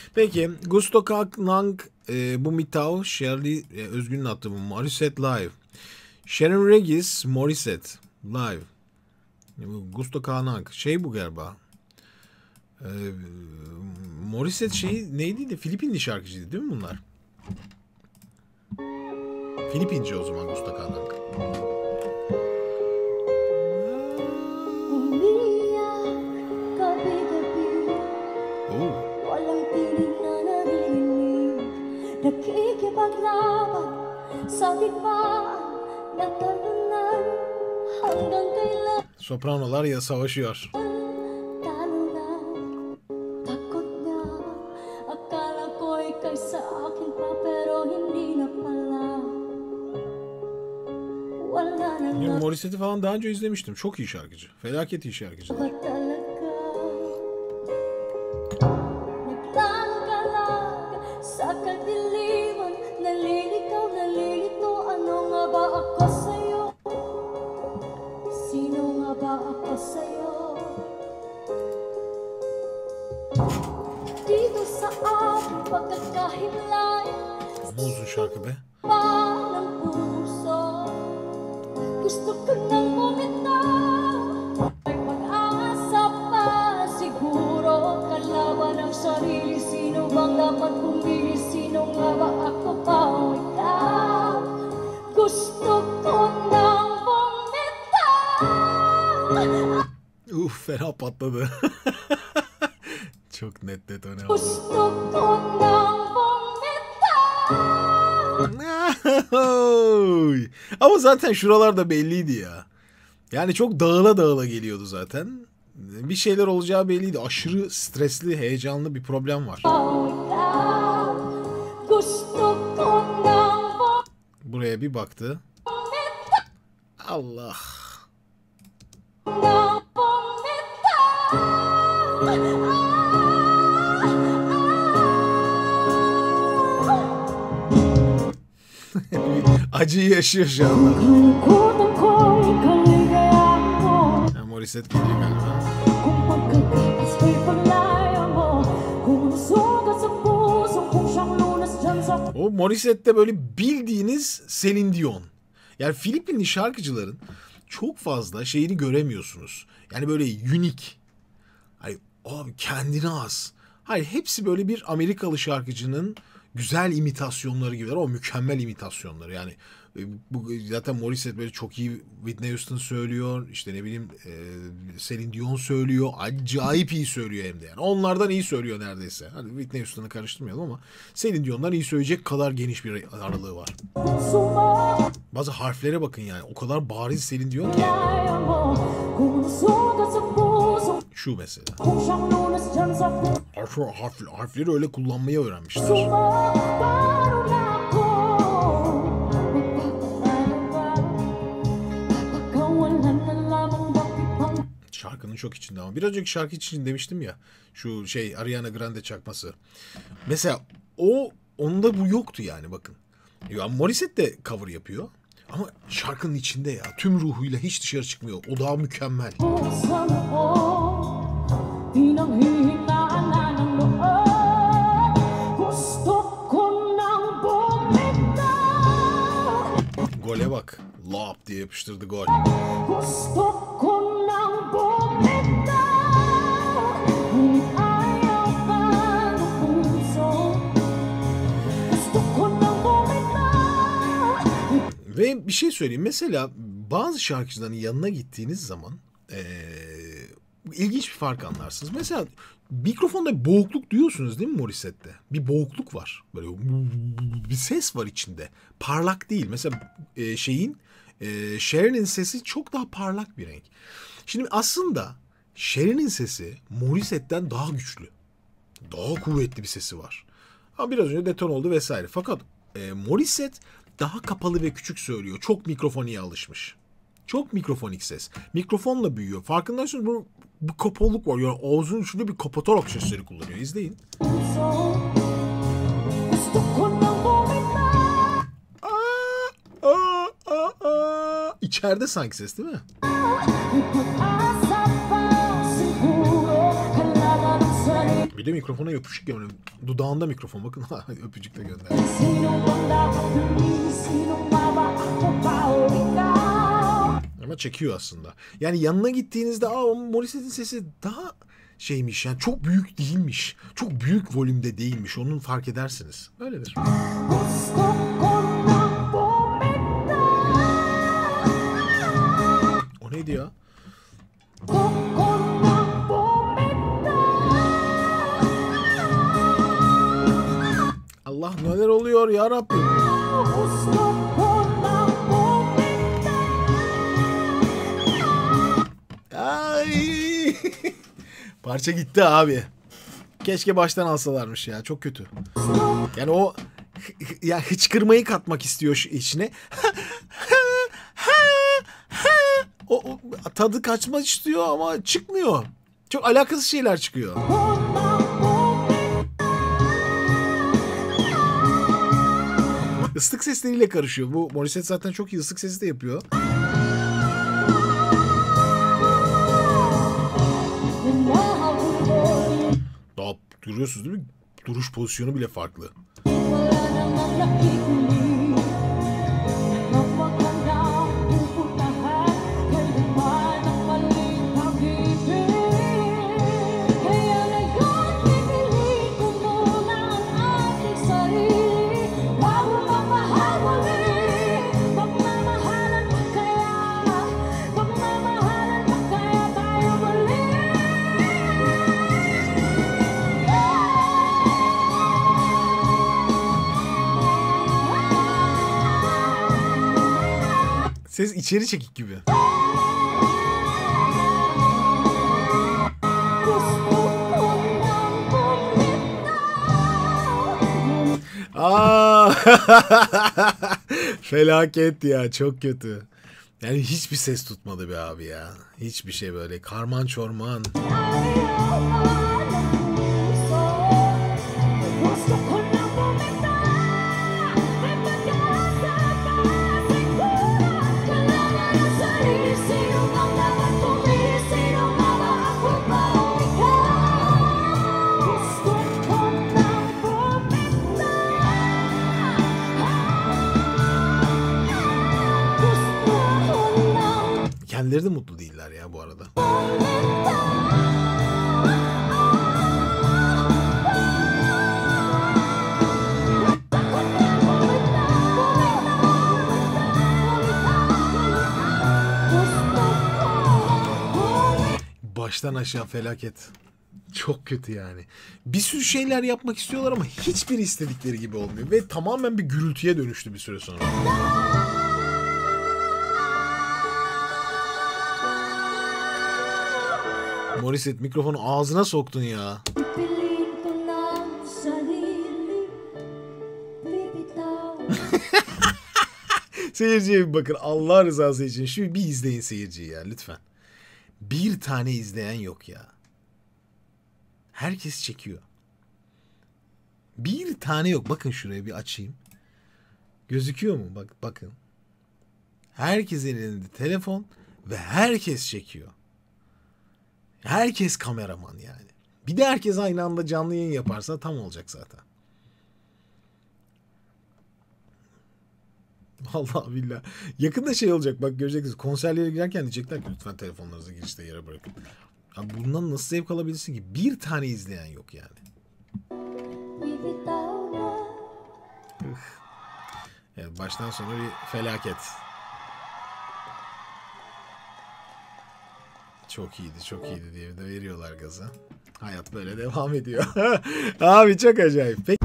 Peki Gusto Kaknang bu Mitao, Shirley Özgün'ün attığı bu Morissette Live. Sharon Regis Morissette Live. Gusto Kaknang. Şey bu galiba. Morissette şeyi neydi de Filipinli şarkıcıydı değil mi bunlar? Filipince o zaman Gusto Kaknang. Sopranolar ya savaşıyor. Morissette'i falan daha önce izlemiştim. Çok iyi şarkıcı. Felaket iyi şarkıcılar. Ne uzun şarkı be. Gusto ko nang bumitaw, may pag-asa pa siguro. Kalaban ng sarili, sino bang dapat pumili? Sino nga ba ako pa o ikaw? Gusto ko nang bumitaw. Fena patladı. Çok net detone oldu. Gusto ko nang bumitaw. Ama zaten şuralarda belliydi ya. Yani çok dağıla dağıla geliyordu zaten. Bir şeyler olacağı belliydi. Aşırı stresli, heyecanlı bir problem var. Buraya bir baktı. Allah. Acıyı yaşıyor şu anda. Morissette geliyor galiba. O Morissette'de böyle bildiğiniz Celine Dion. Yani Filipinli şarkıcıların çok fazla şeyini göremiyorsunuz. Yani böyle unique. Hani abi kendine az. Hayır, hepsi böyle bir Amerikalı şarkıcının güzel imitasyonları gibiler. O mükemmel imitasyonları. Yani bu zaten Morissette böyle çok iyi Whitney Houston söylüyor. İşte ne bileyim Celine Dion söylüyor. Acayip iyi söylüyor hem de yani. Onlardan iyi söylüyor neredeyse. Hani Whitney Houston'ı karıştırmayalım ama Celine Dion'dan iyi söyleyecek kadar geniş bir aralığı var. Bazı harflere bakın yani. O kadar bariz Celine Dion ki. Şu mesela. Harfleri öyle kullanmayı öğrenmişler. Şarkının çok içinde ama. Biraz önceki şarkı için demiştim ya. Şu şey Ariana Grande çakması. Mesela onda bu yoktu yani bakın. Ya Morissette de cover yapıyor. Ama şarkının içinde ya. Tüm ruhuyla hiç dışarı çıkmıyor. O daha mükemmel. Gole bak. Lap diye yapıştırdı gol. Ve bir şey söyleyeyim. Mesela bazı şarkıcıların yanına gittiğiniz zaman ilginç bir fark anlarsınız. Mesela mikrofonda boğukluk duyuyorsunuz değil mi Morissette'de? Bir boğukluk var. Böyle bir ses var içinde. Parlak değil. Mesela Sharon'in sesi çok daha parlak bir renk. Şimdi aslında Sharon'in sesi Morissette'den daha güçlü. Daha kuvvetli bir sesi var. Ama biraz önce deton oldu vesaire. Fakat Morissette daha kapalı ve küçük söylüyor. Çok mikrofoniye alışmış. Çok mikrofonik ses. Mikrofonla büyüyor. Farkındaysanız bu kapalılık var. Yani ağzının içinde bir kapatarak sesleri kullanıyor. İzleyin. İçeride sanki ses değil mi? Bir de mikrofona yapışık yani. Dudağında mikrofon. Bakın öpücük de gönderdi. Ama çekiyor aslında. Yani yanına gittiğinizde Morissette'in sesi daha şeymiş yani çok büyük değilmiş. Çok büyük volümde değilmiş. Onu fark edersiniz. Öyledir. O neydi ya? Allah neler oluyor ya Rabbim. Ay. Parça gitti abi. Keşke baştan alsalarmış ya. Çok kötü. Yani o ya hıçkırmayı katmak istiyor içine. o tadı kaçmak istiyor ama çıkmıyor. Çok alakasız şeyler çıkıyor. Islık sesleriyle karışıyor. Bu Morissette zaten çok iyi ıslık sesi de yapıyor. Daha görüyorsunuz değil mi? Duruş pozisyonu bile farklı. Ses içeri çekik gibi. Felaket ya, çok kötü. Yani hiçbir ses tutmadı be abi ya. Hiçbir şey böyle karman çorman. Kendileri de mutlu değiller ya bu arada. Baştan aşağı felaket. Çok kötü yani. Bir sürü şeyler yapmak istiyorlar ama hiçbir istedikleri gibi olmuyor. Ve tamamen bir gürültüye dönüştü bir süre sonra. Morissette mikrofonu ağzına soktun ya. Seyirciye bir bakın Allah rızası için. Şu bir izleyin seyirciyi ya lütfen. Bir tane izleyen yok ya. Herkes çekiyor. Bir tane yok. Bakın şuraya bir açayım. Gözüküyor mu? Bakın. Herkesin elinde telefon ve herkes çekiyor. Herkes kameraman yani. Bir de herkes aynı anda canlı yayın yaparsa tam olacak zaten. Vallahi billahi. Yakında şey olacak bak göreceksiniz. Konserlere girerken diyecekler ki lütfen telefonlarınızı girişte yere bırakın. Abi bundan nasıl zevk alabilirsin ki? Bir tane izleyen yok yani. Evet, baştan sona bir felaket. Çok iyiydi diye de veriyorlar gaza. Hayat böyle devam ediyor. Abi çok acayip. Peki.